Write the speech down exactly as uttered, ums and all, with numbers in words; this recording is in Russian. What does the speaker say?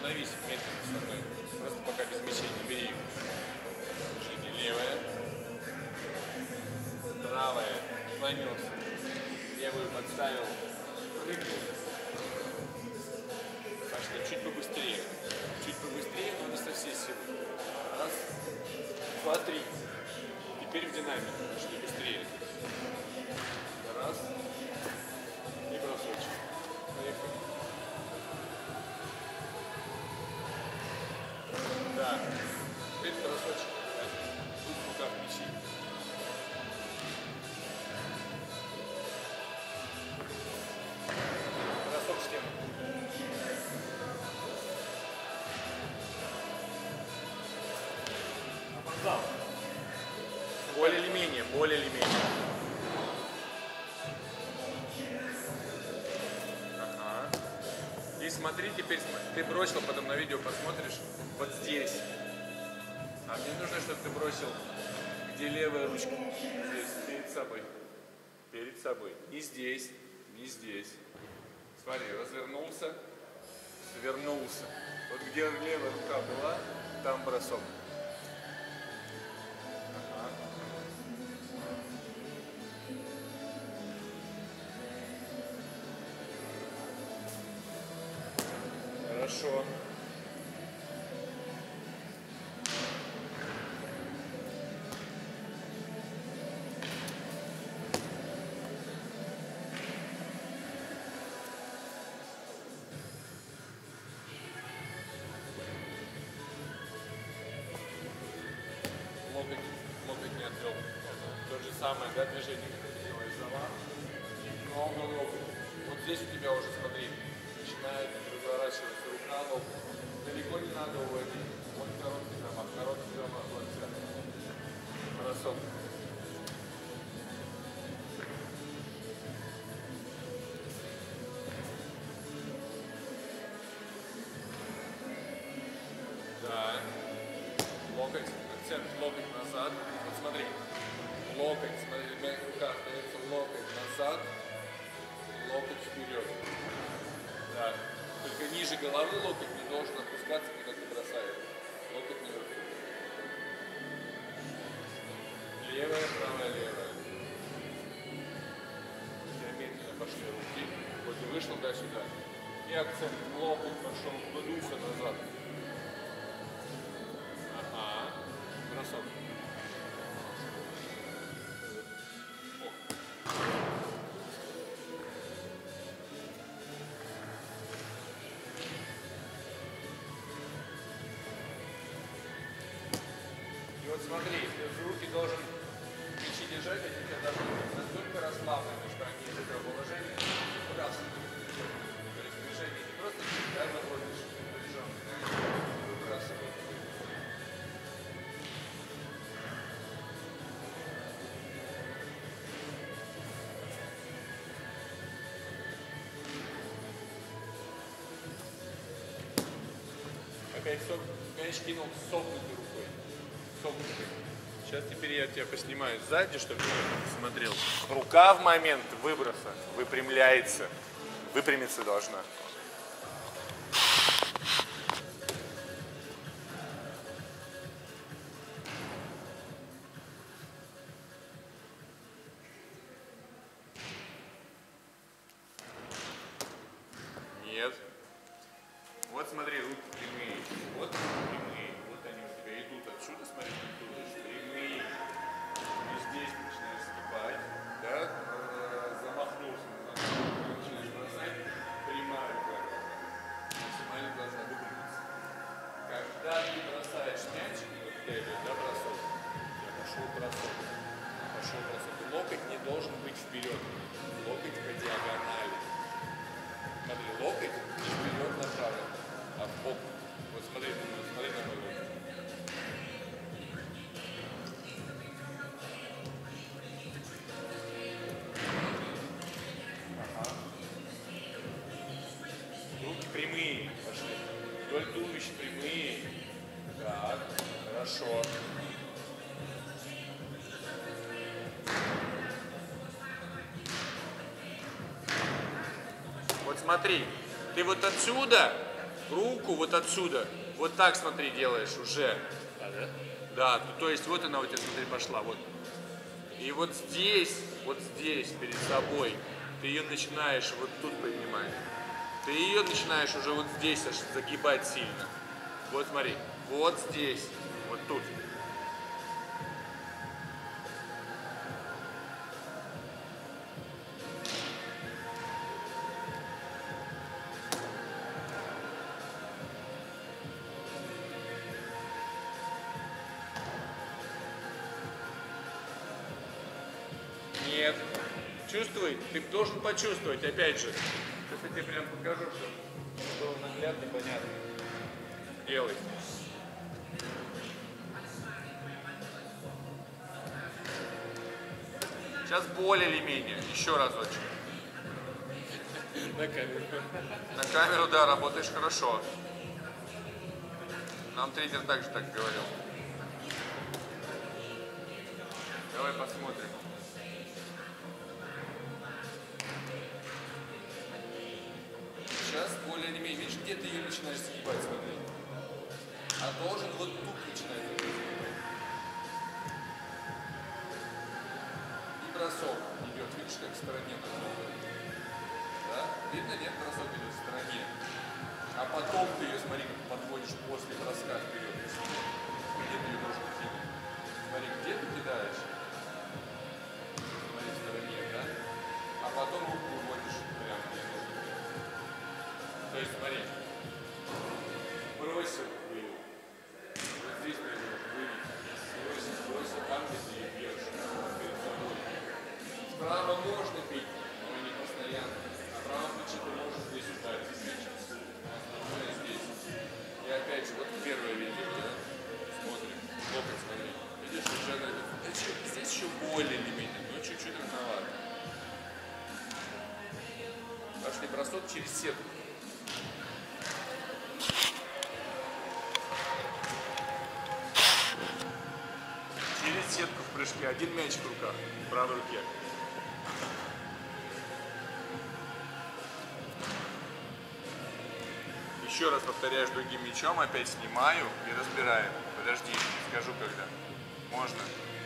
Остановись медленно со мной. Просто пока без мячей не бери. Движение левое. Правое. Склонился. Левую подставил. Прыгнул. Пошли. Чуть побыстрее. Чуть побыстрее, но не со всей силы. Раз. Два, три. Теперь в динамику. Пошли быстрее. Раз. И бросочек. Поехали. Да. Теперь бросочек. Тут в руках мячи. Бросок в стену. Опоздал. Более или менее, более или менее. Ага. И смотри, теперь ты бросил, потом на видео посмотришь, вот здесь. А мне нужно, чтобы ты бросил, где левая ручка. Здесь, перед собой. Перед собой. Не здесь, не здесь. Смотри, развернулся, свернулся. Вот где левая рука была, там бросок. Хорошо. Локоть, локоть не отвел. То же самое, да, движение, как ты делаешь замах. Много локоть. Вот здесь у тебя уже, смотри, начинает разворачиваться рука, локоть. Далеко не надо уводить. Вот короткий замах, короткий замах, вот все. Бросок. Да. Локоть, акцент, локоть назад. Вот смотри. Локоть, смотри, в моих руках дается локоть назад, локоть вперед. Да. Только ниже головы локоть не должен опускаться, когда ты бросаешь. Локоть наверху. Левая, правая, левая. Я медленно пошли руки. Вот и вышел, да, сюда. И акцент. Локоть пошел, подулся назад. Ага. Бросок. Вот смотри, ты руки должен мячи держать, они у тебя должны быть настолько расслаблены, что они из этого положения выбрасывают. То есть движение не просто да, находишь напряженный, да, выбрасывают. Опять, сог, мяч кинул согнутой рукой. Согнутой. Сейчас теперь я тебя поснимаю сзади, чтобы ты смотрел. Рука в момент выброса выпрямляется. Выпрямиться должна. Нет. Вот смотри, руки прямые. Вот прямые. Вот они у тебя идут отсюда, смотри, оттуда. Прямые. И здесь начинаешь скипать. Да? Замахнулся. Начинаешь бросать. Прямая рука. Максимально должна выпрямиться. Когда ты бросаешь мячик, вот у тебя идет, да, бросок. Я пошел бросок. Пошел бросок. Локоть не должен быть вперед. Локоть по диагонали. Смотри, локоть не вперед направлен, а в бок. Вот смотри, смотри на мой локоть. Ага. Руки прямые пошли. Вдоль туловища прямые. Так, хорошо. Вот смотри, ты вот отсюда руку вот отсюда. Вот так, смотри, делаешь уже. А, да? Да, то, то есть вот она у тебя, смотри, пошла. Вот. И вот здесь, вот здесь, перед собой, ты ее начинаешь вот тут поднимать. Ты ее начинаешь уже вот здесь аж загибать сильно. Вот смотри, вот здесь, вот тут. Нет. Чувствуй, ты должен почувствовать, опять же. Сейчас я тебе прям покажу, чтобы было наглядно и понятно. Делай. Сейчас более или менее. Еще разочек. На камеру. На камеру, да, работаешь хорошо. Нам тренер также так говорил. Давай посмотрим. Сейчас более или менее. Видишь, где ты ее начинаешь загибать, смотри. А должен вот тут начинать загибать. И бросок идет, видишь, как в стороне. Да? Видно, нет, бросок идет в стороне. А потом ты ее, смотри, как подводишь после броска вперед. Где ты ее должен кинуть? Смотри, где ты кидаешь? Смотри, в стороне, да? А потом руку выводишь прямо где нужно. То есть, смотри, бросил, вывел. Вот здесь ты вывел. Бросил, бросил там, где ты ее бьешь. Перед собой. Справа можно бить, но не постоянно. А право плечи ты можешь здесь ударить. Основное здесь. И опять же, вот первое видео, да? Смотрим. Локоть, смотри. Видишь, уже на это. Здесь еще более или менее, но чуть-чуть рановато. Пошли бросок через сетку. Через сетку в прыжке. Один мячик в руках, в правой руке. Еще раз повторяешь другим мячом, опять снимаю и разбираю. Подожди, скажу когда. Можно.